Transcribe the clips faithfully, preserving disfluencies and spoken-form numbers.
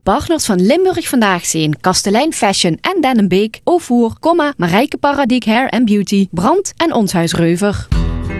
partners van Limburg Vandaag zijn Kastelein Fashion en Dennenbeek, Ovoer, Comma, Marijke Paradiek Hair and Beauty, Brand en Ons Huis Reuver.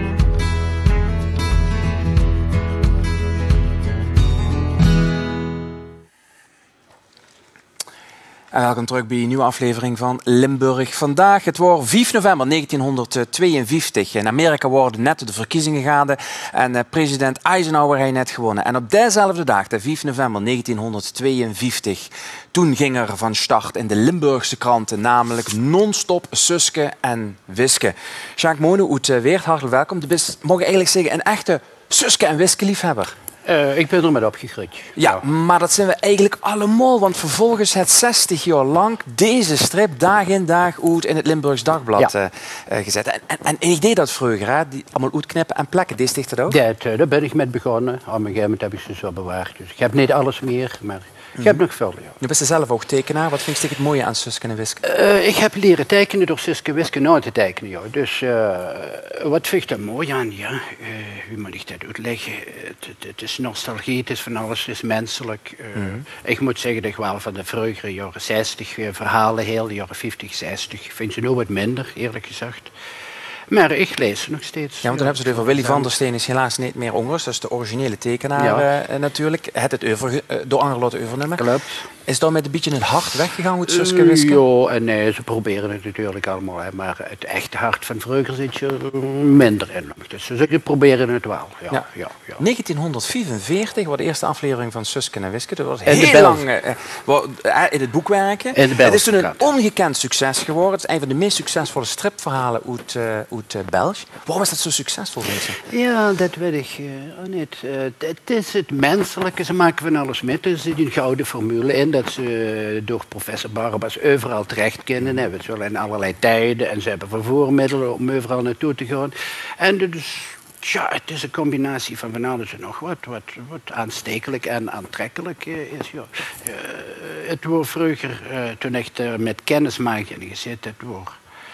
En welkom terug bij een nieuwe aflevering van Limburg Vandaag. Het wordt vijf november negentienhonderdtweeënvijftig. In Amerika worden net de verkiezingen gaande en president Eisenhower heeft net gewonnen. En op dezelfde dag, de vijf november negentienhonderdtweeënvijftig, toen ging er van start in de Limburgse kranten, namelijk non-stop Suske en Wiske. Jacques Mono uit Weert, hartelijk welkom. Je bent, mogen eigenlijk zeggen, een echte Suske en Wiske liefhebber. Uh, ik ben er met opgegroeid. Ja, ja, maar dat zijn we eigenlijk allemaal. Want vervolgens het zestig jaar lang deze strip dag in dag uit in het Limburgs Dagblad ja. uh, gezet. En, en, en ik deed dat vroeger, hè? Die allemaal uitknippen en plekken. Deed je dat ook? Dat, uh, daar ben ik met begonnen. Op een gegeven moment heb ik ze zo bewaard. Dus ik heb niet alles meer, maar ik heb nog veel. Ja. Je bent zelf ook tekenaar. Wat vind je het mooie aan Suske en Wiske? Uh, ik heb leren tekenen door Suske en Wiske nooit te tekenen. Ja. Dus uh, wat vind ik er mooi aan? Ja? Uh, hoe moet ik dat uitleggen? Het, het, het is nostalgie, het is van alles, het is menselijk. Uh, mm-hmm. Ik moet zeggen dat ik wel van de vroegere jaren zestig uh, verhalen, heel de jaren vijftig, zestig, vind je nu wat minder, eerlijk gezegd. Maar ik lees ze nog steeds. Ja, want dan hebben ze het over Willy van der Steen is helaas niet meer onrust. Dat is de originele tekenaar ja. uh, natuurlijk. Het het over, uh, door Anger laten overnemen. Klopt. Is dat met een beetje het hart weggegaan met Suske en Wiske? Uh, ja, en nee, ze proberen het natuurlijk allemaal. Hè, maar het echte hart van vroeger zit je minder in. Dus ze proberen het wel. Ja, ja. Ja, ja. negentienhonderdvierenveertig was de eerste aflevering van Suske en Wiske. Dat was in heel lang uh, uh, in het boekwerken. In de het is toen een ongekend succes geworden. Het is een van de meest succesvolle stripverhalen uit, uh, uit uh, België. Waarom is dat zo succesvol, mensen? Ja, dat weet ik uh, niet. Uh, het is het menselijke. Ze maken van alles met. Er zit een gouden formule in. Dat ze door professor Barbas overal terecht kunnen. Hebben ze wel in allerlei tijden. En ze hebben vervoermiddelen om overal naartoe te gaan. En dus, ja, het is een combinatie van van alles en nog wat. Wat, wat aanstekelijk en aantrekkelijk uh, is. Ja. Uh, het wordt vroeger, uh, toen ik er met kennismaking in gezet, het wordt...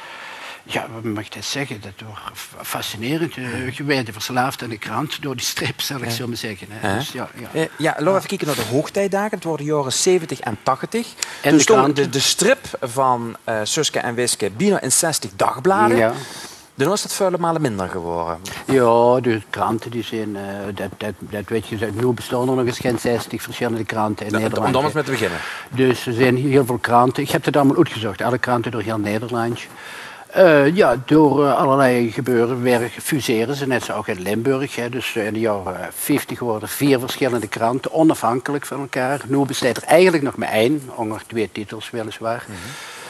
Ja, wat mag ik dat zeggen? Dat was fascinerend. Je werd verslaafd aan de krant door die strip, zal ik ja. zo maar zeggen. Hè. Dus, ja, ja. Uh, ja, laten we even kijken naar de hoogtijdagen. Het worden de jaren zeventig en tachtig. En Toen de, stond de, de strip van uh, Suske en Wiske bijna in zestig dagbladen. Ja. Dan is het vele malen minder geworden. Ja, de kranten die zijn, uh, dat, dat, dat weet je, nu bestaan er nog eens geen zestig verschillende kranten in da, Nederland. Om dan eens met te beginnen. Dus er zijn heel veel kranten. Ik heb het allemaal uitgezocht, alle kranten door heel Nederland. Uh, ja, door uh, allerlei gebeuren weer fuseren ze, net zoals in Limburg. Hè. Dus uh, in de jaren vijftig worden vier verschillende kranten, onafhankelijk van elkaar. Nu bestaat er eigenlijk nog maar één, onder twee titels weliswaar. Mm-hmm.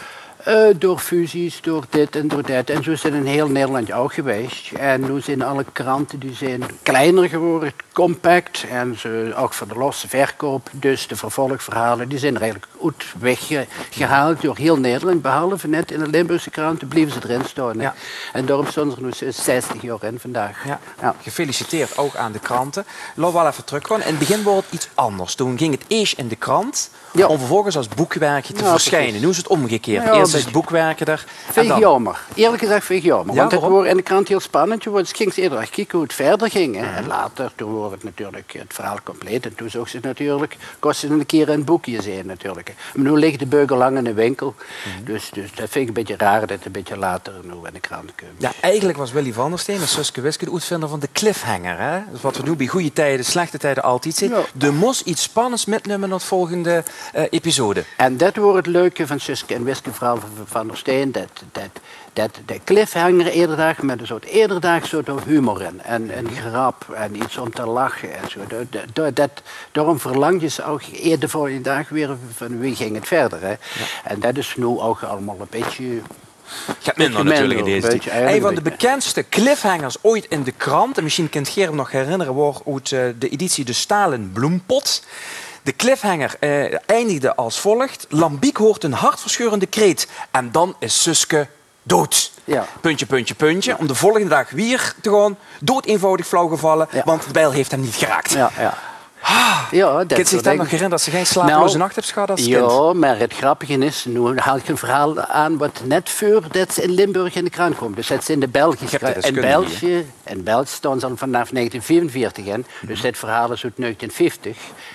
Uh, door fusies, door dit en door dat. En zo is het in heel Nederland ook geweest. En nu zijn alle kranten die zijn kleiner geworden, compact. En ze, ook voor de losse verkoop. Dus de vervolgverhalen die zijn er eigenlijk goed weggehaald door heel Nederland. Behalve net in de Limburgse kranten bleven ze erin staan. Ja. En daarom staan ze er nu zestig jaar in vandaag. Ja. Ja. Gefeliciteerd ook aan de kranten. Laten we wel even teruggaan. In het begin was het iets anders. Toen ging het eerst in de krant. Ja. Om vervolgens als boekwerkje te ja, verschijnen. Precies. Nu is het omgekeerd. Ja, eerst is het boekwerken er. Vind ik jammer. Eerlijk gezegd vind ik jammer. Ja, want het wordt in de krant heel spannend. Het ging ze eerder kijken hoe het verder ging. Hè. En later, toen wordt het natuurlijk het verhaal compleet. En toen zag ze het natuurlijk, kost ze een keer een boekje zijn natuurlijk. Maar nu ligt de beugel lang in de winkel. Mm-hmm. dus, dus dat vind ik een beetje raar dat het een beetje later nu in de krant komt. Ja, eigenlijk was Willy van der Steen en Suske Wiske de uitvinder van de cliffhanger. Hè? Dus wat we nu bij goede tijden, slechte tijden altijd zien. Ja. Er moest iets spannends metnemen naar het volgende uh, episode. En dat wordt het leuke van Suske en Wiske, vooral van Van der Steen. Dat, dat, dat de cliffhanger eerder dag met een soort eerder dag soort humor in. En, en grap en iets om te lachen en zo. Dat, dat, dat, daarom verlang je ze ook eerder voor je dag weer van wie ging het verder. Hè? Ja. En dat is nu ook allemaal een beetje... Gaat minder natuurlijk in deze tijd. Een van de bekendste cliffhangers ooit in de krant, en misschien kunt Gerard nog herinneren, wordt uit uh, de editie De Stalen Bloempot. De cliffhanger uh, eindigde als volgt. Lambiek hoort een hartverscheurende kreet. En dan is Suske dood. Ja. Puntje, puntje, puntje. Ja. Om de volgende dag weer te gaan. Dood eenvoudig flauw gevallen. Ja. Want de bijl heeft hem niet geraakt. Ja, ja. Ah, ja, dat zich dan nog herinneren dat ze geen slapeloze nou, nacht hebt gehad als kind? Ja, maar het grappige is, nu haal ik een verhaal aan wat net voordat ze in Limburg in de krant komt. Dus dat is in de Belgische krant. In België, in België staan ze al vanaf negentien vierenveertig in. Mm-hmm. Dus dit verhaal is uit negentien vijftig.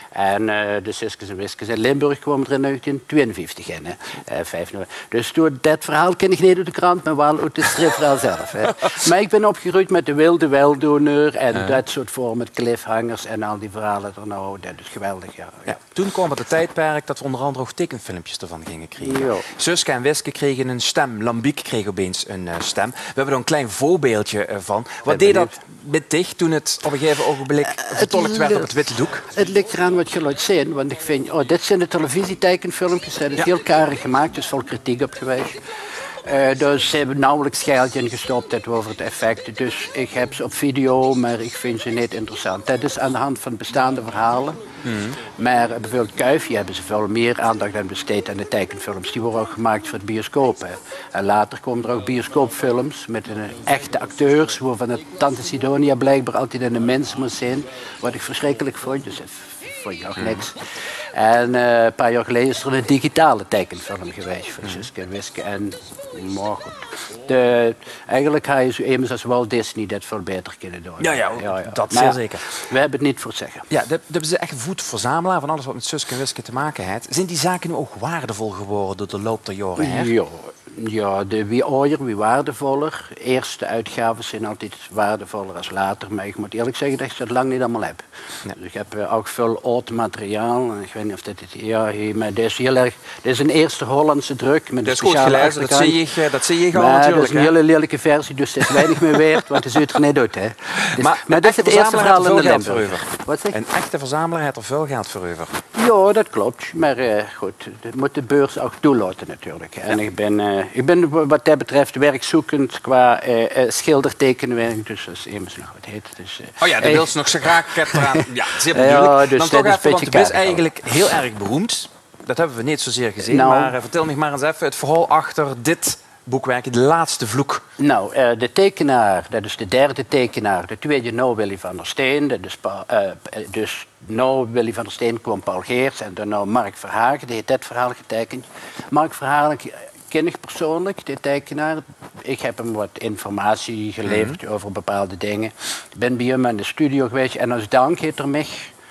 En uh, de Suskes en Wiskes in Limburg kwamen er in negentien tweeënvijftig in. Hè. Uh, vijf november. Dus door dat verhaal ken ik niet uit de krant, maar wel uit het stripverhaal zelf. Hè. Maar ik ben opgegroeid met de Wilde Weldoener en uh. dat soort vormen met cliffhangers en al die verhalen er nou. Dat is geweldig, ja. Ja, toen kwam het tijdperk dat we onder andere ook tekenfilmpjes ervan gingen krijgen. Ja. Suske en Wiske kregen een stem. Lambiek kreeg opeens een uh, stem. We hebben er een klein voorbeeldje uh, van. Wat deed dat met dich toen het op een gegeven ogenblik uh, vertolkt werd op het witte doek? Het ligt eraan wat je laat zien, want ik vind, oh, dit zijn de televisietekenfilmpjes, dat is ja. heel karig gemaakt, er is veel kritiek op geweest. Uh, dus ze hebben nauwelijks geld in gestopt over het effect. Dus ik heb ze op video, maar ik vind ze niet interessant. Dat is aan de hand van bestaande verhalen. Mm. Maar uh, bijvoorbeeld Kuifje hebben ze veel meer aandacht aan besteed aan de tekenfilms. Die worden ook gemaakt voor het bioscoop. Hè. En later komen er ook bioscoopfilms met een, uh, echte acteurs, waarvan het Tante Sidonia blijkbaar altijd in de mensen moest zijn. Wat ik verschrikkelijk vond. Dus vond je ook niks. En uh, een paar jaar geleden is er een digitale tekenfilm geweest van Suske en Wiske. En maar goed. De, eigenlijk ga je zo immers als Walt Disney dat veel beter kunnen doen. Ja, ja, ja, ja. dat maar zeer zeker. We hebben het niet voor het zeggen. Ja, dat is echt voedverzamelaar van alles wat met Suske en Wiske te maken heeft. Zijn die zaken nu ook waardevol geworden door de loop der jaren? Hè? Ja. Ja, de, wie ouder, wie waardevoller. Eerste uitgaven zijn altijd waardevoller als later. Maar ik moet eerlijk zeggen dat ik dat lang niet allemaal heb. Nee. Dus ik heb uh, ook veel oud materiaal. Ik weet niet of dat het... Ja, maar dit is heel erg... Dit is een eerste Hollandse druk. Met dat is goed gelezen, dat zie je, dat zie je gewoon natuurlijk. Dat is een hè? hele lelijke versie, dus het is weinig meer waard, want het ziet er niet uit. Hè. Dus, maar maar dat is het eerste verhaal in de Limburg. Wat zeg? Een echte verzamelaar heeft er veel geld voor over. Ja, dat klopt. Maar uh, goed, dat moet de beurs ook toelaten natuurlijk. En ja. ik, ben, uh, ik ben wat dat betreft werkzoekend qua uh, uh, schildertekenwerk, dus dat is immers nog wat heet. Dus, uh, oh ja, dat wil ze nog zo graag. Ik heb eraan. Ja, zeer bedoelig. Ja, dus dan toch even, want het is eigenlijk heel erg beroemd. Dat hebben we niet zozeer gezien. Nou, maar uh, vertel me maar eens even het verhaal achter dit boekwerk, De Laatste Vloek. Nou, uh, de tekenaar, dat is de derde tekenaar. De tweede, nou Willy van der Steen. Dat is, uh, dus nou Willy van der Steen kwam Paul Geers en dan nou Mark Verhagen. Die heeft dit verhaal getekend. Mark Verhagen ken ik persoonlijk, de tekenaar. Ik heb hem wat informatie geleverd mm-hmm. over bepaalde dingen. Ik ben bij hem in de studio geweest en als dank heeft er mij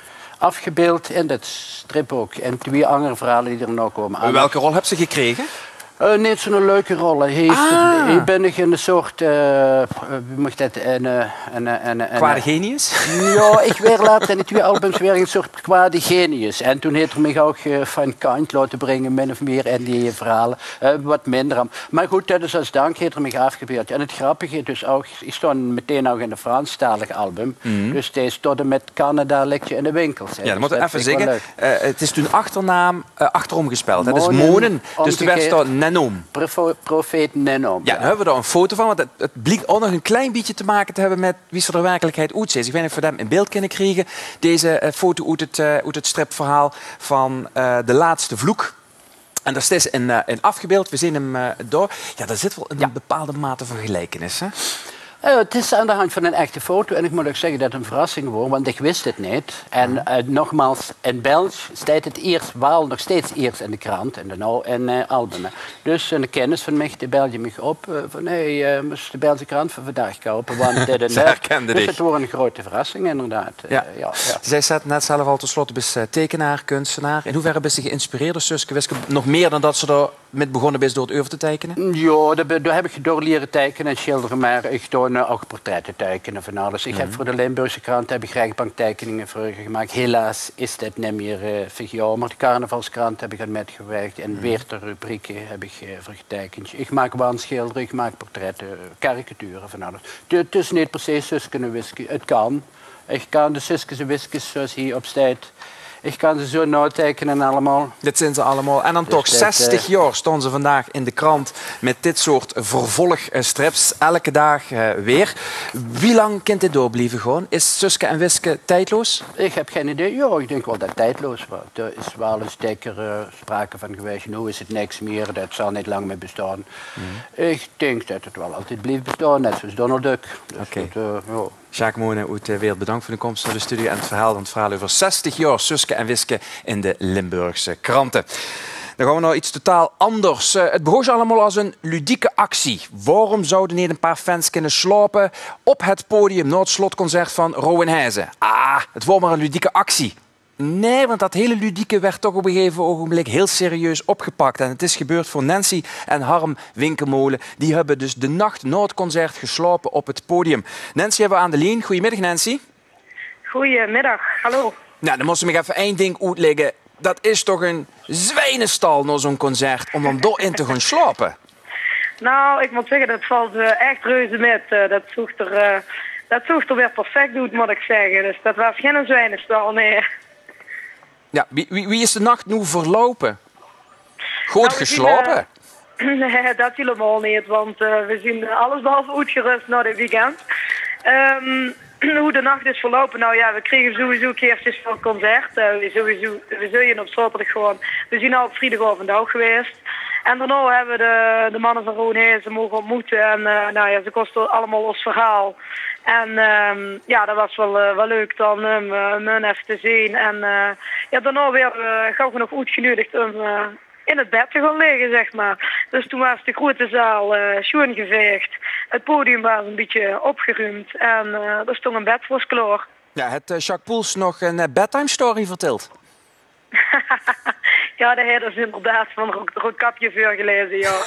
afgebeeld in dat strip ook. En twee andere verhalen die er nog komen aan. Welke rol heb je gekregen? Uh, niet zo'n leuke rol. Hij heeft ah. het, ik ben nog in een soort... Uh, wie mag dat? Een, een, een, een, kwade genius? Ja, ik werd later in de twee albums weer een soort kwade genius. En toen heeft hij mij ook uh, van kant laten brengen, min of meer, in die verhalen. Uh, wat minder. Maar goed, dat is als dank heeft er mij afgebeeld. En het grappige dus ook, ik stond meteen ook in de Franstalige album. Mm-hmm. Dus deze tot en met Canada ligt je in de winkels. Ja, dat moet ik even zeggen. Uh, het is toen achternaam uh, achterom gespeld. Het is Monen. Dus er werd staat Nenom. Profeet Nenom. Ja, dan hebben we daar een foto van, want het, het blijkt ook nog een klein beetje te maken te hebben met wie ze er werkelijkheid uit is. Ik weet niet of we hem in beeld kunnen krijgen, deze uh, foto uit het, uh, uit het stripverhaal van uh, De Laatste Vloek. En daar is in, uh, in afgebeeld, we zien hem uh, door. Ja, daar zit wel een ja. bepaalde mate van gelijkenis, hè? Uh, het is aan de hand van een echte foto en ik moet ook zeggen dat het een verrassing wordt, want ik wist het niet. En uh, nogmaals, in België staat het eerst, wel nog steeds eerst in de krant en dan nou in uh, albumen. Dus een kennis van mij, die belde me op uh, van hé, hey, uh, moest de Belgische krant van vandaag kopen, want dit en dat. Dus het wordt een grote verrassing inderdaad. Uh, ja. Ja, ja. Zij zet net zelf al tenslotte, bent uh, tekenaar, kunstenaar. In hoeverre ben je geïnspireerd door Suske Wiske? Nog meer dan dat ze er met begonnen is door het oeuvre te tekenen? Ja, daar, daar heb ik door leren tekenen en schilderen, maar ik doe uh, ook portretten tekenen van alles. Ik mm-hmm. heb voor de Limburgse krant heb ik rechtbanktekeningen vroeger gemaakt. Helaas is dat niet meer uh, voor maar de carnavalskrant heb ik aan metgewerkt en mm-hmm. weer de rubrieken heb ik uh, voor getekend. Ik maak wandschilderen, ik maak portretten, karikaturen van alles. Het is niet per se Suske en Wiske, het kan. Ik kan de Suskes en Wiskes zoals hier op staat. Ik kan ze zo nauw tekenen allemaal. Dit zijn ze allemaal. En dan dus toch dat, zestig uh... jaar stonden ze vandaag in de krant met dit soort vervolgstrips. Elke dag uh, weer. Wie lang kan dit doorblijven gewoon? Is Suske en Wiske tijdloos? Ik heb geen idee. Ja, ik denk wel dat het tijdloos was. Er is wel eens dikker uh, sprake van geweest. Nu is het niks meer. Dat zal niet lang meer bestaan. Mm. Ik denk dat het wel altijd blijft bestaan. Net zoals Donald Duck. Dus okay. dat, uh, ja. Jacques Monen uit de Wereld, bedankt voor de komst naar de studio en het verhaal, het verhaal over zestig jaar Suske en Wiske in de Limburgse kranten. Dan gaan we naar iets totaal anders. Het begon allemaal als een ludieke actie. Waarom zouden niet een paar fans kunnen slapen op het podium na het slotconcert van Rowan Heijzen? Ah, het was maar een ludieke actie. Nee, want dat hele ludieke werd toch op een gegeven ogenblik heel serieus opgepakt. En het is gebeurd voor Nancy en Harm Winkelmolen. Die hebben dus de nacht na het concert geslapen op het podium. Nancy hebben we aan de lijn. Goedemiddag, Nancy. Goedemiddag, hallo. Nou, dan moest ik me even één ding uitleggen. Dat is toch een zwijnenstal na zo'n concert om dan doorin te gaan slapen? Nou, ik moet zeggen, dat valt uh, echt reuze met. Uh, dat zoekt er, uh, dat zoekt er weer perfect doet, moet ik zeggen. Dus dat was geen zwijnenstal, nee. Ja, wie, wie, wie is de nacht nu verlopen? Goed nou, geslapen? Zien, uh, nee, dat helemaal niet, want uh, we zien alles behalve uitgerust na dit weekend. Um, hoe de nacht is verlopen, nou ja, we kregen sowieso keertjes van het concert. Uh, we, sowieso, we zullen op zaterdag gewoon, we zijn al op vrijdagavond ook geweest. En daarna hebben we de, de mannen van Roonhezen mogen ontmoeten en uh, nou ja, ze kosten allemaal ons verhaal. En um, ja, dat was wel, uh, wel leuk dan um, uh, even te zien. En uh, ja, daarna weer uh, gauw nog uitgenodigd om uh, in het bed te gaan liggen, zeg maar. Dus toen was de grote zaal uh, schoongeveegd. Het podium was een beetje opgeruimd en uh, er stond een bed voor ons klaar. Ja, het uh, Jacques Poels nog een uh, bedtime story verteld. Ja, de heer is inderdaad van een roodkapje voor gelezen, ja.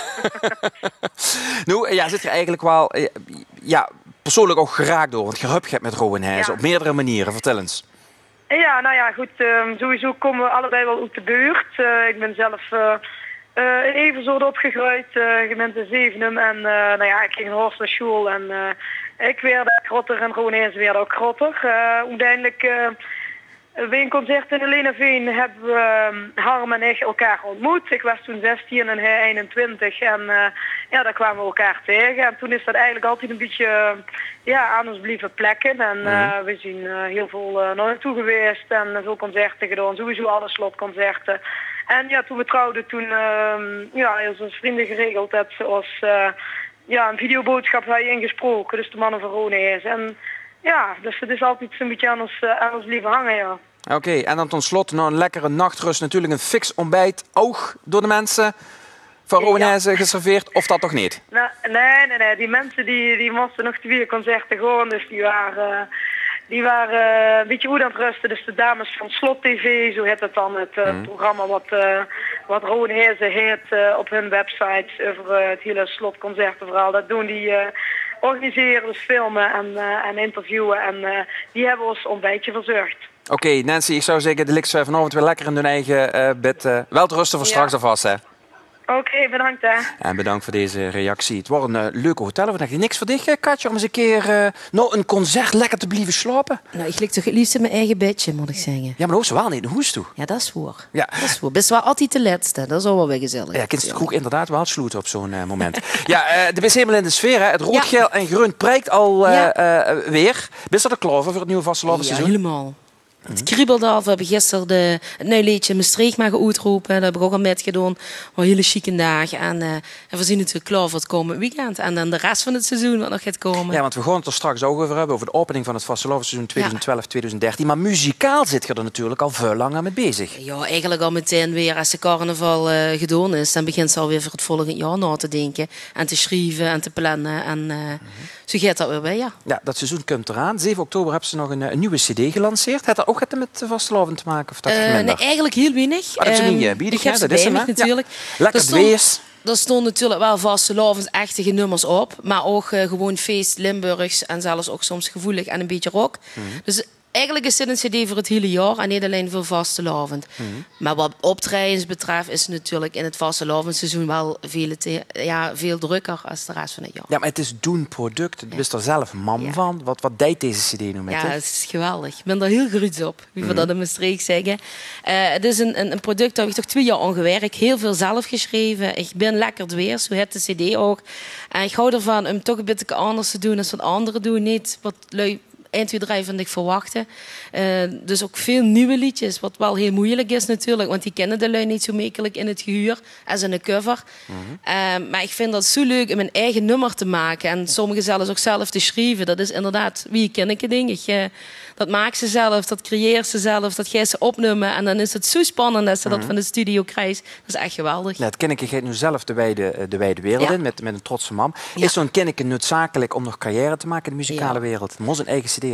Nou, ja, zit er eigenlijk wel ja, persoonlijk ook geraakt door, want je hebt met Roonhezen ja. op meerdere manieren. Vertel eens. Ja, nou ja, goed. Um, sowieso komen we allebei wel uit de buurt. Uh, ik ben zelf uh, uh, in Everzoord opgegroeid, uh, gemeente Zevenum. En uh, nou ja, ik ging in Horst naar school en uh, ik werd grotter en Roonhezen werd ook grotter. Uh, uiteindelijk... Uh, Bij een concert in de Lenaveen hebben we uh, Harm en ik elkaar ontmoet. Ik was toen zestien en hij eenentwintig en uh, ja, daar kwamen we elkaar tegen. En toen is dat eigenlijk altijd een beetje uh, ja, aan ons blijven plekken. En uh, we zijn uh, heel veel uh, naar naartoe geweest en uh, veel concerten gedaan. Sowieso alle slotconcerten. En ja, toen we trouwden, toen uh, ja, is onze vrienden geregeld dat ze ons uh, ja, een videoboodschap hadden ingesproken. Dus de mannen van Roonhezen. En ja, dus het is altijd zo'n beetje aan ons, uh, aan ons lieve hangen, ja. Oké, okay, en dan tot slot na een lekkere nachtrust natuurlijk een fix ontbijt ook door de mensen van Roonhezen ja. geserveerd, of dat toch niet? Nou, nee, nee, nee. Die mensen die, die moesten nog twee concerten gewoon, dus die waren, uh, die waren uh, een beetje goed aan het rusten. Dus de dames van Slot T V, zo heet het dan, het uh, mm. programma wat, uh, wat Roonhezen heet uh, op hun website over uh, het hele slotconcertenverhaal. Dat doen die... Uh, organiseren, dus filmen en, uh, en interviewen. En uh, die hebben ons ontbijtje verzorgd. Oké, okay, Nancy, ik zou zeggen, de liks vanavond weer lekker in hun eigen uh, bed. Uh, wel te rusten voor ja. straks alvast, hè? Oké, okay, bedankt, hè. En bedankt voor deze reactie. Het wordt een uh, leuke hotel. Wat niks voor dich, Katja, om eens een keer uh, nou, een concert lekker te blijven slapen? Nou, ik lig toch het liefst in mijn eigen bedje, moet ik zeggen. Ja, maar dat hoeft ze wel niet. Hoe is het? Ja, dat is waar. Ja. Dat is waar. Best wel altijd de laatste. Dat is al wel weer gezellig. Ja, kind kroeg inderdaad wel sloeten op zo'n uh, moment. ja, uh, de bent helemaal in de sfeer, hè. Het rood, geel ja. en groen prijkt al uh, ja. uh, weer. Bist dat de klaar voor het nieuwe vastelavondseizoen? Ja, helemaal. Het kriebelde al. We hebben gisteren de, het nieuwe liedje Maastricht maar uitroepen. Dat heb ik ook al met gedaan. Een hele chique dag. En, uh, en we zien natuurlijk klaar voor het komende weekend. En dan de rest van het seizoen wat nog gaat komen. Ja, want we gaan het er straks ook over hebben. Over de opening van het vastelavondseizoen twintig twaalf twintig dertien. Maar muzikaal zit je er natuurlijk al veel langer mee bezig. Ja, eigenlijk al meteen weer. Als de carnaval uh, gedaan is, dan begint ze alweer voor het volgende jaar na te denken. En te schrijven en te plannen. En uh, mm-hmm. zo gaat dat weer bij, ja. Ja, dat seizoen komt eraan. zeven oktober hebben ze nog een, een nieuwe cd gelanceerd. Heeft dat ook met de vastelavond te maken? Of dat uh, nee, eigenlijk heel weinig. Oh, dat is um, niet biedig, ik heb ze dat is hem, hem, natuurlijk. Ja. Lekker dwees. Er stonden natuurlijk wel vastelavondsachtige nummers op. Maar ook uh, gewoon feest, Limburgs en zelfs ook soms gevoelig en een beetje rock. Mm-hmm. Dus eigenlijk is dit een cd voor het hele jaar en niet alleen voor vastelavond. Mm-hmm. Maar wat optredens betreft is het natuurlijk in het vastelavondseizoen wel veel, te, ja, veel drukker als de rest van het jaar. Ja, maar het is doen product. Je ja. bent er zelf man ja. van. Wat, wat deed deze cd nu met Ja, het? het is geweldig. Ik ben er heel gerust op, wie we mm-hmm. dat in Maastricht zeggen. Uh, het is een, een, een product dat ik toch twee jaar aan gewerkt. Heel veel zelf geschreven. Ik ben lekker weer, zo heet de cd ook. En ik hou ervan om toch een beetje anders te doen dan wat anderen doen. Niet wat lui één, twee, drie vind ik verwachten. Uh, dus ook veel nieuwe liedjes, wat wel heel moeilijk is natuurlijk, want die kennen de lui niet zo makkelijk in het gehuur als in een cover. Mm-hmm. uh, maar ik vind dat zo leuk om een eigen nummer te maken en sommige zelfs ook zelf te schrijven. Dat is inderdaad, wie ken ik het ding? Uh, dat maakt ze zelf, dat creëert ze zelf, dat gaat ze opnemen en dan is het zo spannend dat ze mm-hmm. dat van de studio krijgt. Dat is echt geweldig. Ja, het Kinneke gaat nu zelf de wijde, de wijde wereld ja. in, met, met een trotse mam. Ja. Is zo'n Kinneke noodzakelijk om nog carrière te maken in de muzikale ja. wereld? Moet een eigen cd hebben?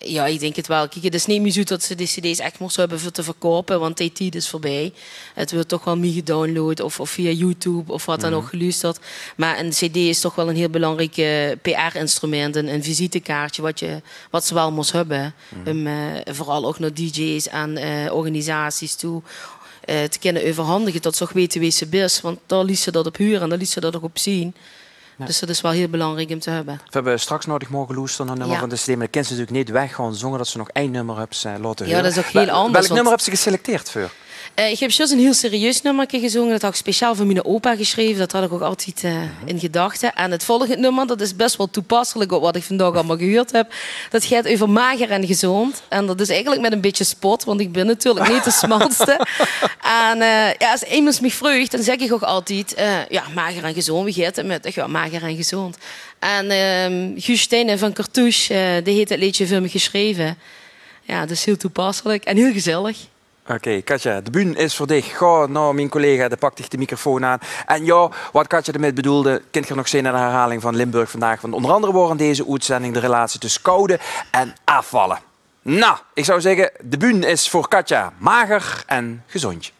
Ja, ik denk het wel. Kijk, het is niet meer zo dat ze de cd's echt moesten hebben voor te verkopen, want die tijd is voorbij. Het wordt toch wel meer gedownload of, of via YouTube of wat dan ook geluisterd. Maar een cd is toch wel een heel belangrijk uh, P R-instrument, een, een visitekaartje wat, je, wat ze wel moest hebben. Mm. Um, uh, vooral ook naar D J's en uh, organisaties toe. Uh, te kunnen overhandigen tot ze ook weten wie ze is. Want daar liet ze dat op huren en daar liet ze dat ook op zien. Ja. Dus dat is wel heel belangrijk om te hebben. We hebben straks nodig mogen loesteren naar een nummer ja. van de cd, maar de kind ze natuurlijk niet weg gewoon zongen dat ze nog één nummer hebben uh, laten ja, horen. Dat is ook heel Wel, anders. Welk want... nummer heb ze geselecteerd voor? Uh, ik heb juist een heel serieus nummer gezongen. Dat had ik speciaal voor mijn opa geschreven. Dat had ik ook altijd uh, in gedachten. En het volgende nummer, dat is best wel toepasselijk op wat ik vandaag allemaal gehoord heb. Dat gaat over mager en gezond. En dat is eigenlijk met een beetje spot, want ik ben natuurlijk niet de smalste. En uh, ja, als iemand me vraagt, dan zeg ik ook altijd, uh, ja, mager en gezond. Wie gaat het met? Ja, mager en gezond. En uh, Guus Stijnen van Cartouche, uh, die heeft het liedje voor me geschreven. Ja, dat is heel toepasselijk en heel gezellig. Oké, okay, Katja, de bühne is voor dich. Ga naar mijn collega, die pakt zich de microfoon aan. En ja, wat Katja ermee bedoelde, kunt je nog zien naar de herhaling van Limburg vandaag. Want onder andere wordt in deze uitzending de relatie tussen koude en afvallen. Nou, ik zou zeggen, de bühne is voor Katja mager en gezond.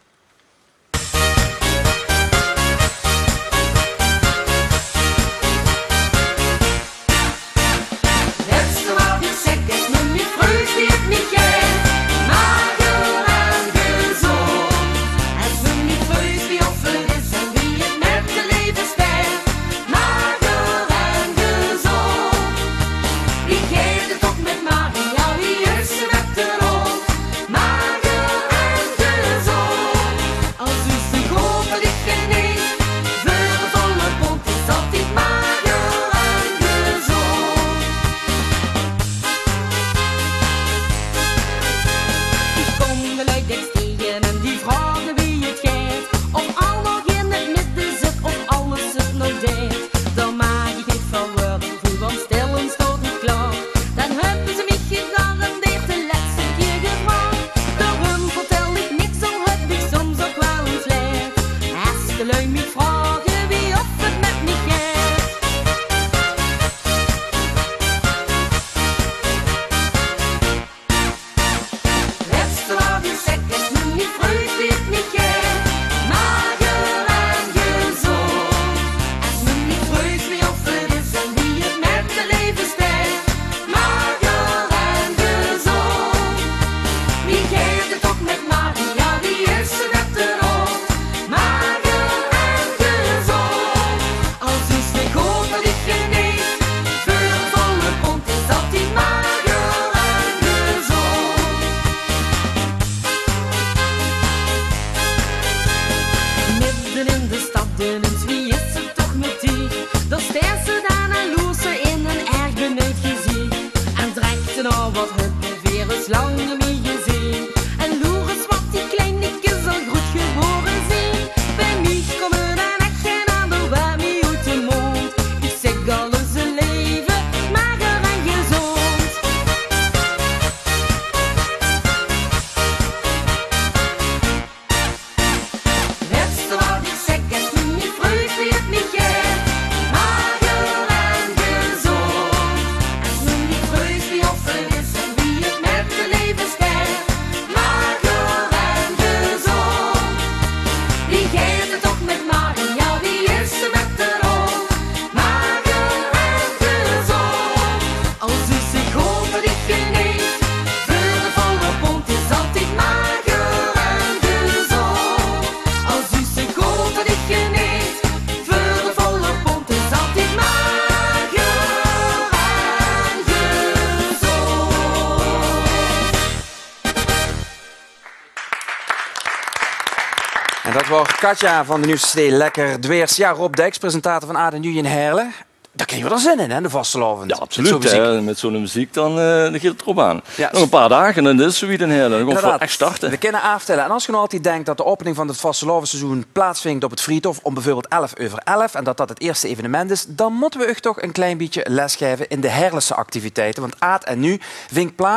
En dat was Katja van de nieuwste C D Lekker Dweers. Ja, Rob Dijks, presentator van Aden Nu in Heerlen. Daar krijg je wel zin in, hè, de vastelavond. Ja, absoluut. Met zo'n muziek, zo muziek dan, uh, dan gaat het erop aan. Ja. Nog een paar dagen en dan is zoiets in Heerlen. Dan gaan we echt starten. We kunnen aftellen. En als je nou altijd denkt dat de opening van het vastelavondseizoen plaatsvindt op het Friedhof om bijvoorbeeld elf over elf en dat dat het eerste evenement is, dan moeten we u toch een klein beetje lesgeven in de Heerlense activiteiten. Want Aad en Nu vindt plaats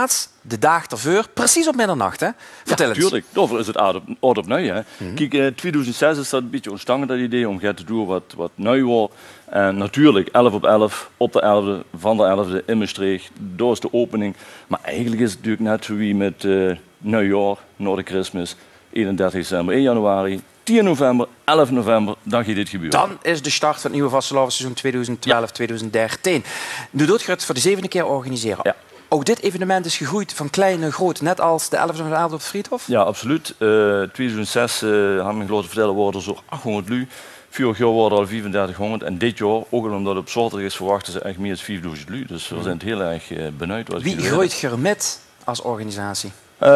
de dag ervoor, precies op middernacht. Hè? Vertel ja, eens. Tuurlijk, daarvoor is het oud op, oud op nieuw. Hè. Mm-hmm. Kijk, in tweeduizend zes is dat een beetje ontstaan, dat idee om te doen wat, wat nieuw wordt. En natuurlijk, elf op elf, op de elfde, van de elfde, in Maastricht, daar is de opening. Maar eigenlijk is het natuurlijk net zo wie met uh, nieuwjaar, na de Christmas, eenendertig december, één januari, tien november, elf november, dan gaat dit gebeuren. Dan is de start van het nieuwe vastelavondseizoen tweeduizend twaalf tweeduizend dertien. Nu doet je het voor de zevende keer organiseren. Ja. Ook dit evenement is gegroeid van klein naar groot, net als de elfde november op de Friedhof? Ja, absoluut. Uh, tweeduizend zes uh, hebben we geloof vertellen worden zo achthonderd lui. Vorig jaar waren er al vierentdertighonderd en dit jaar, ook al omdat het op zaterdag is, verwachten ze echt meer dan vierduizend lui. Dus we zijn heel erg uh, benieuwd. Wat Wie groeit je met als organisatie? Uh,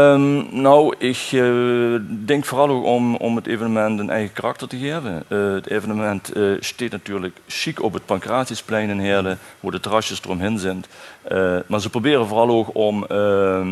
nou, ik uh, denk vooral ook om, om het evenement een eigen karakter te geven. Uh, het evenement uh, staat natuurlijk chic op het Pancratiusplein in Heerlen, waar de terrasjes eromheen zijn. Uh, maar ze proberen vooral ook om uh,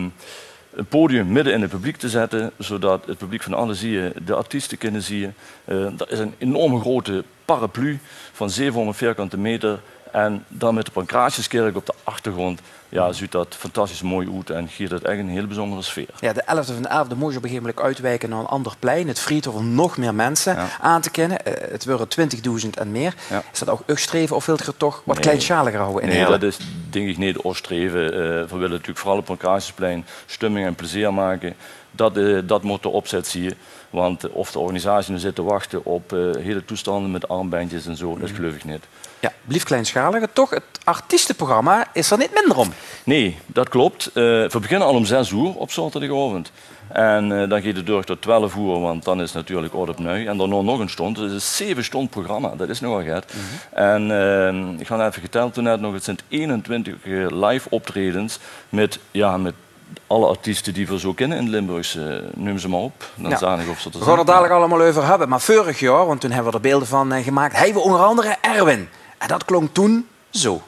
een podium midden in het publiek te zetten, zodat het publiek van alle zie de artiesten kunnen zien. Uh, er is een enorme grote paraplu van zevenhonderd vierkante meter. En dan met de Pancratiuskerk op de achtergrond, ja, ziet dat fantastisch mooi uit en geeft het echt een hele bijzondere sfeer. Ja, de elfde van de elfde moest je op een gegeven moment uitwijken naar een ander plein, het Friedhof, om nog meer mensen ja. aan te kennen. Uh, het worden twintigduizend en meer. Ja. Is dat ook uw streven of wil je het toch wat nee. kleinschaliger houden? In nee, Heerlen? Dat is denk ik niet ons streven. Uh, we willen natuurlijk vooral op het Pancratiusplein stemming en plezier maken. Dat, uh, dat moet de opzet zie je. Want uh, of de organisatie nu zit te wachten op uh, hele toestanden met armbandjes en zo, mm. dat geloof ik niet. Ja, blieft kleinschaliger. Toch, het artiestenprogramma is er niet minder om. Nee, dat klopt. Uh, we beginnen al om zes uur op zaterdagavond. En uh, dan gaat het door tot twaalf uur, want dan is het natuurlijk oud op nieuw. En daarna nog een stond. Het is een zeven stond programma, dat is nogal gek. Mm-hmm. En uh, ik ga even geteld toen net nog, het zijn eenentwintig uh, live optredens met, ja, met alle artiesten die we zo kennen in Limburgs, uh, noem ze maar op. Dan ja. ik of ze we gaan het dadelijk allemaal over hebben. Maar vorig jaar, want toen hebben we er beelden van uh, gemaakt, hebben we onder andere Erwin. En dat klonk toen zo.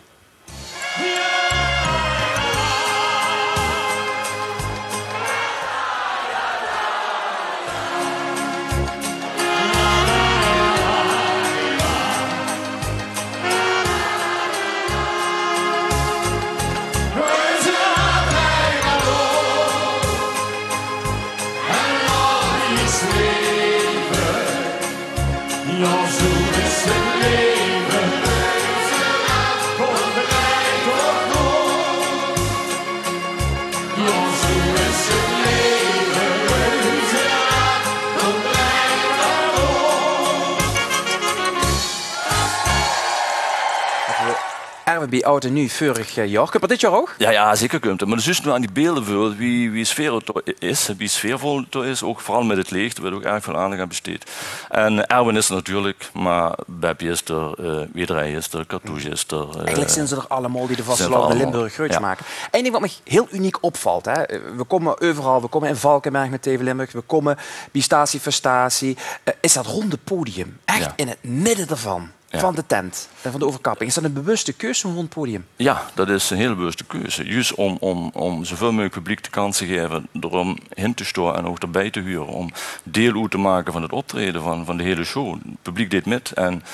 Bij oud en nu vorig jaar. Kun je dit jaar ook? Ja, ja, zeker kunt het. Maar dus nu aan die beelden voor wie, wie sfeervol is, wie sfeervol is, ook vooral met het licht, daar wordt ook erg veel aandacht aan besteed. En Erwin is er natuurlijk, maar Beppie is er, uh, Wiedrij is er, Cartouche is er. Uh, Eigenlijk zijn ze er allemaal die de vastelavond in Limburg groots ja. maken. Eén ding wat me heel uniek opvalt, hè. We komen overal, we komen in Valkenberg met T V Limburg, we komen bij Statie voor Statie, uh, is dat ronde podium, echt ja. in het midden ervan. Ja. Van de tent, van de overkapping. Is dat een bewuste keuze, zo'n rond podium? Ja, dat is een hele bewuste keuze. Juist om, om, om zoveel mogelijk publiek de kans te geven, door hem hin te storen en ook erbij te huren. Om deel uit te maken van het optreden, van, van de hele show. Het publiek deed met en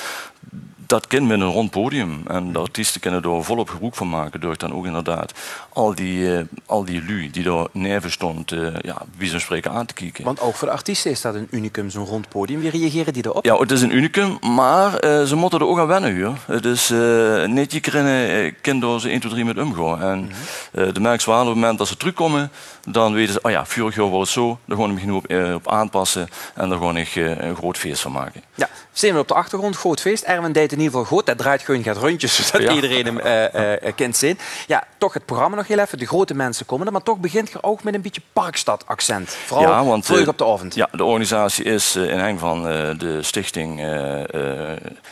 dat kan met een rond podium. En de artiesten kunnen er volop gebruik van maken door dan ook inderdaad al die, uh, al die lui die daar neven stond, uh, ja, wie zo'n spreken aan te kijken. Want ook voor de artiesten is dat een unicum, zo'n rond podium. Wie reageren die erop? Ja, het is een unicum, maar uh, ze moeten er ook aan wennen. Hoor. Het is uh, niet je kunnen kinderen ze één, twee, drie met omgaan. En mm-hmm. uh, de merken op het moment dat ze terugkomen, dan weten ze, oh ja, vorig jaar wordt het zo, daar gaan we me op, uh, op aanpassen en daar gaan we uh, een groot feest van maken. Ja, zien we op de achtergrond, groot feest. Erwin deed in ieder geval goed. Dat draait gewoon gaat rondjes, zodat ja. iedereen hem uh, uh, kent zien. Ja, toch het programma nog heel even. De grote mensen komen er, maar toch begint je ook met een beetje Parkstad-accent. Vooral ja, want, vroeg uh, op de avond. Ja, de organisatie is uh, in hang van uh, de stichting Uh, uh,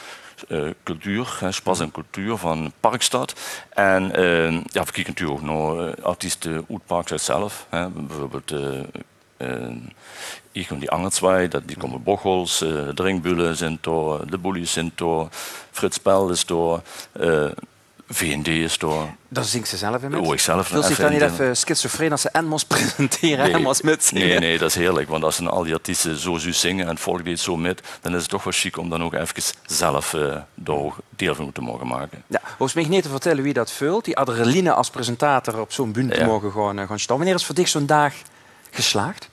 Uh, cultuur, hè, Spas en Cultuur van Parkstad. En uh, ja, we kijken natuurlijk ook naar uh, artiesten uit Parkstad zelf. Hè. Bijvoorbeeld uh, uh, ik en die Angerzwei, dat, die komen Bochols, uh, de Drinkbullen zijn door, de Bullies zijn door, Frits Pel is door. Uh, V en D is door. Dat zingt ze zelf in met. Oh, ik zelf. Wil zich dan niet even schizofreen als ze en moest presenteren nee, en moest mitzingen? Nee, nee, dat is heerlijk. Want als al die artiesten zo zo zingen en het volk deed zo met, dan is het toch wel chic om dan ook even zelf uh, door deel van te mogen maken. Ja, hoef me niet te vertellen wie dat vult. Die adrenaline als presentator op zo'n bühne ja. te mogen gewoon, uh, gaan staan. Wanneer is voor dich zo'n dag geslaagd?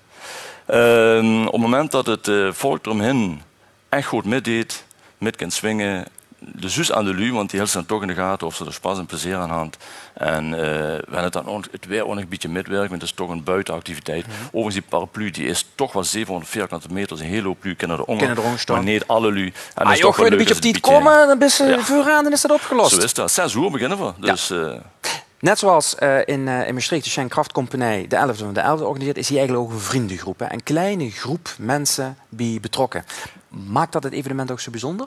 Uh, op het moment dat het uh, volk eromheen echt goed meedeed, met kan swingen, de zus aan de lu, want die hield ze toch in de gaten of ze er spas en plezier aan had. En uh, we hebben het dan ook, het weer ook een beetje metwerken, want het is toch een buitenactiviteit. Mm-hmm. Overigens, die paraplu die is toch wel zevenhonderd vierkante meter, een hele hoop lu kennen er onder, maar niet alle lu. En ah, joh, gooi een beetje op die komen, dan is uh, vuur aan, dan is dat opgelost. Zo is dat. Zes uur beginnen we. Dus, ja. uh, Net zoals uh, in, uh, in Maastricht de Schenk Kraftcompagnie de elfde van de elfde organiseert, is hier eigenlijk ook een vriendengroep. Hè? Een kleine groep mensen die betrokken. Maakt dat het evenement ook zo bijzonder?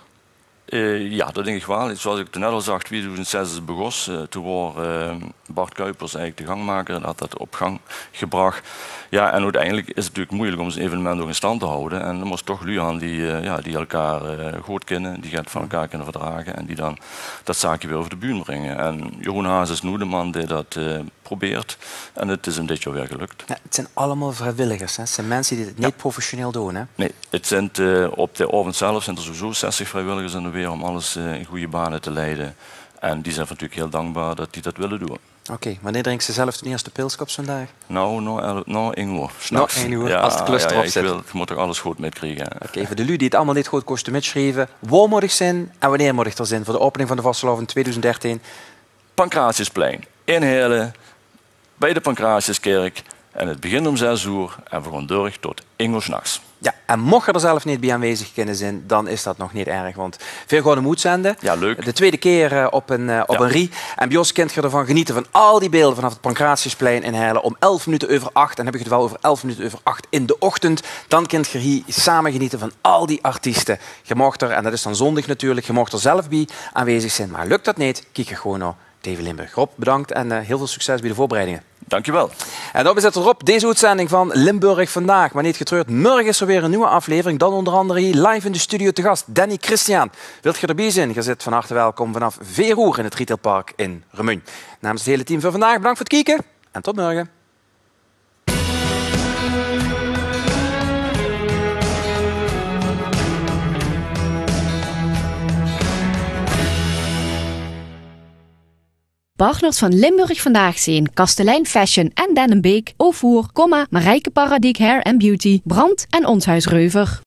Uh, ja, dat denk ik wel. Zoals ik toen net al zag, tweeduizend zes is het begonnen. Uh, toen was uh, Bart Kuipers eigenlijk de gangmaker en had dat op gang gebracht. Ja, en uiteindelijk is het natuurlijk moeilijk om zo'n evenement nog in stand te houden. En dan moest toch Luan die, uh, ja, die elkaar uh, goed kennen, die gaat van elkaar kunnen verdragen en die dan dat zaakje weer over de bühne brengen. En Jeroen Haas is nu de man die dat uh, probeert en het is hem dit jaar weer gelukt. Ja, het zijn allemaal vrijwilligers, hè? Het zijn mensen die het niet ja. professioneel doen, hè? Nee, het zijn uh, op de avond zelf zijn er sowieso zestig vrijwilligers in de weer om alles uh, in goede banen te leiden. En die zijn natuurlijk heel dankbaar dat die dat willen doen. Oké, okay, wanneer drinkt ze zelf de eerste pilskop vandaag? Nou, nou, nou één uur. Nou, één uur, ja, als het klus ja, erop ja, zit. Ik, wil, ik moet toch alles goed meekrijgen. Oké, okay, voor de lui die het allemaal niet goed kosten metschrijven, waar moet ik zijn en wanneer moet ik er zijn voor de opening van de Vastelof in twintig dertien? Pancratiusplein, in Heerlen, bij de Pancratiuskerk. En het begint om zes uur en we gaan door tot één uur 's nachts. Ja, en mocht je er zelf niet bij aanwezig kunnen zijn, dan is dat nog niet erg. Want veel gewoon moet zenden. Ja, leuk. De tweede keer uh, op een, uh, op ja. een rie. En bij ons kunt je ervan genieten van al die beelden vanaf het Pancratiusplein in Heerlen om elf minuten over acht. En dan heb je het wel over elf minuten over acht in de ochtend. Dan kunt je hier samen genieten van al die artiesten. Je mocht er, en dat is dan zondag natuurlijk, je mocht er zelf bij aanwezig zijn. Maar lukt dat niet, kijk je gewoon naar T V Limburg. Rob, bedankt en uh, heel veel succes bij de voorbereidingen. Dankjewel. En dan is het erop, deze uitzending van Limburg Vandaag. Maar niet getreurd, morgen is er weer een nieuwe aflevering. Dan onder andere hier live in de studio te gast, Danny Christian. Wilt je erbij zijn? Je zit van harte welkom vanaf vier uur in het Retailpark in Remun. Namens het hele team voor vandaag, bedankt voor het kijken en tot morgen. Partners van Limburg Vandaag zijn Kastelein Fashion en Dennenbeek, Ovoer, Marijke Paradiek Hair and Beauty, Brand en Ons Huis Reuver.